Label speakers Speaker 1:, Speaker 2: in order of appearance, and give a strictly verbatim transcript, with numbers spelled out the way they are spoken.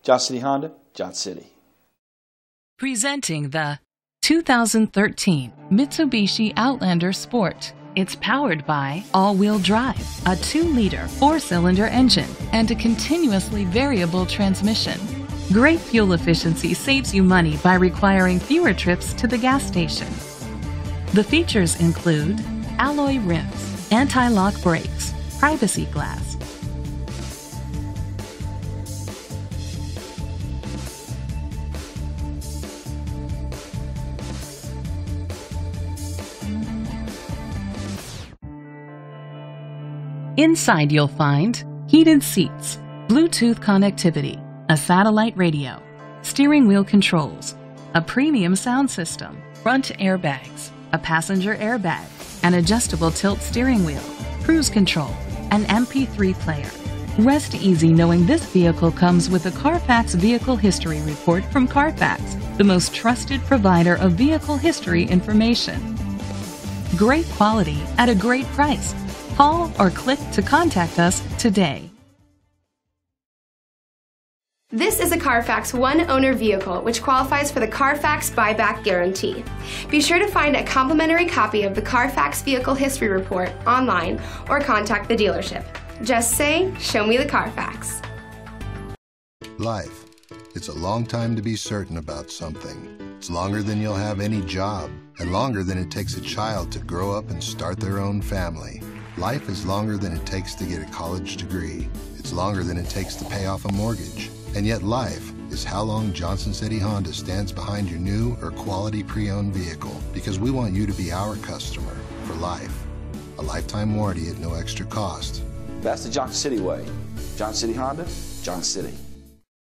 Speaker 1: Johnson City Honda, Johnson City.
Speaker 2: Presenting the two thousand thirteen Mitsubishi Outlander Sport. It's powered by all-wheel drive, a two liter four-cylinder engine, and a continuously variable transmission. Great fuel efficiency saves you money by requiring fewer trips to the gas station. The features include alloy rims, anti-lock brakes, privacy glass, Inside you'll find heated seats, Bluetooth connectivity, a satellite radio, steering wheel controls, a premium sound system, front airbags, a passenger airbag, an adjustable tilt steering wheel, cruise control, an M P three player. Rest easy knowing this vehicle comes with a Carfax Vehicle History Report from Carfax, the most trusted provider of vehicle history information. Great quality at a great price. Call or click to contact us today.
Speaker 3: This is a Carfax one-owner vehicle which qualifies for the Carfax Buyback Guarantee. Be sure to find a complimentary copy of the Carfax Vehicle History Report online or contact the dealership. Just say, "Show me the Carfax."
Speaker 4: Life. It's a long time to be certain about something. It's longer than you'll have any job, and longer than it takes a child to grow up and start their own family. Life is longer than it takes to get a college degree. It's longer than it takes to pay off a mortgage. And yet life is how long Johnson City Honda stands behind your new or quality pre-owned vehicle, because we want you to be our customer for life. A lifetime warranty at no extra cost.
Speaker 1: That's the Johnson City way. Johnson City Honda, Johnson City.